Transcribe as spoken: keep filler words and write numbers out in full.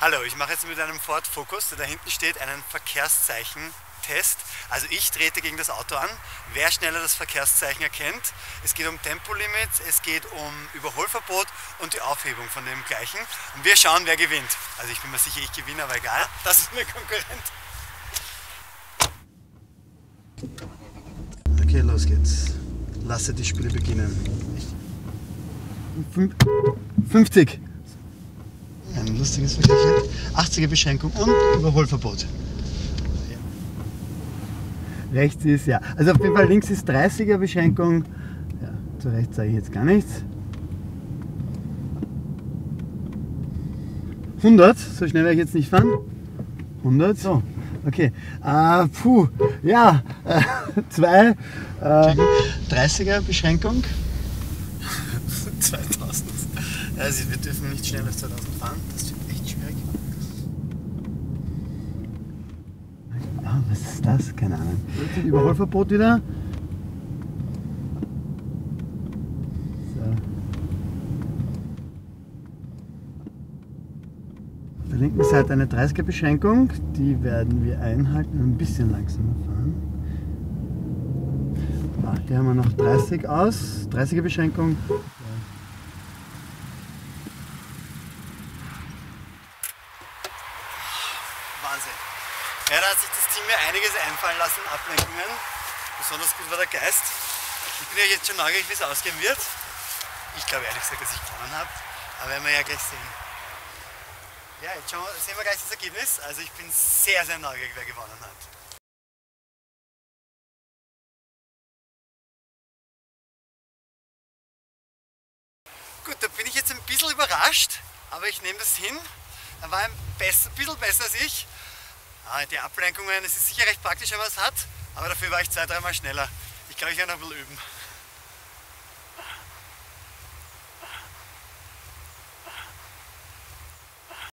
Hallo, ich mache jetzt mit einem Ford Focus, der da hinten steht, einen Verkehrszeichen-Test. Also ich trete gegen das Auto an, wer schneller das Verkehrszeichen erkennt. Es geht um Tempolimit, es geht um Überholverbot und die Aufhebung von dem gleichen. Und wir schauen, wer gewinnt. Also ich bin mir sicher, ich gewinne, aber egal. Das ist mein Konkurrent. Okay, los geht's. Lasse die Spiele beginnen. fünfzig. Ein lustiges Vergleich. achtziger Beschränkung und Überholverbot. Rechts ist ja. Also auf jeden Fall links ist dreißiger Beschränkung. Ja, zu rechts sage ich jetzt gar nichts. hundert, so schnell werde ich jetzt nicht fahren. hundert, so. Okay. Äh, puh, ja, äh, zwei. Äh, dreißiger Beschränkung. zweitausend. Also wir dürfen nicht schneller als zweitausend fahren, das wird echt schwierig. Ah, was ist das? Keine Ahnung. Überholverbot wieder. So. Auf der linken Seite eine dreißiger Beschränkung, die werden wir einhalten und ein bisschen langsamer fahren. Ah, hier haben wir noch dreißig aus, dreißiger Beschränkung. Wahnsinn. Ja, da hat sich das Team mir einiges einfallen lassen, Ablenkungen. Besonders gut war der Geist. Ich bin ja jetzt schon neugierig, wie es ausgehen wird. Ich glaube ehrlich gesagt, dass ich gewonnen habe. Aber werden wir ja gleich sehen. Ja, jetzt schauen wir, sehen wir gleich das Ergebnis. Also ich bin sehr, sehr neugierig, wer gewonnen hat. Gut, da bin ich jetzt ein bisschen überrascht, aber ich nehme das hin. Er war ein bisschen besser als ich. Die Ablenkungen, es ist sicher recht praktisch, wenn man es hat, aber dafür war ich zwei, dreimal schneller. Ich glaube, ich werde noch ein bisschen üben.